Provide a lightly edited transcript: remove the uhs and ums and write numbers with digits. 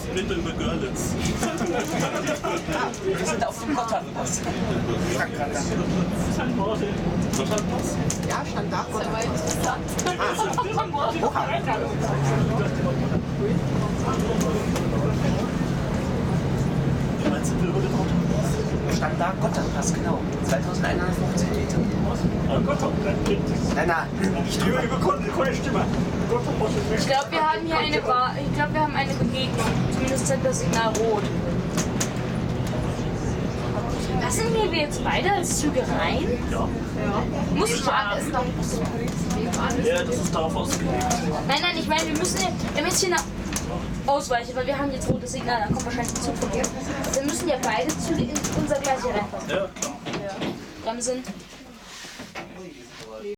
Splitter über Görlitz. Wir sind auf dem Gotthardpass. Gotthardpass? Ja, stand da. Das ist aber interessant. Wie meinst du, über den Autopass? Stand da Gotthardpass, genau. 2150 Meter. Nein, nein, nicht drüber. Ich glaube, wir haben hier eine Begegnung. Zumindest zeigt das Signal rot. Passen wir jetzt beide als Züge rein? Ja. Muss ich mal. Ja, das ist darauf ausgelegt. Nein, ich meine, wir müssen hier nach ausweichen, weil wir haben jetzt rotes Signal, dann kommt wahrscheinlich ein Zug von dir. Wir müssen ja beide Züge in unser Gleis hier reinpassen. Ja, klar. Bremsen.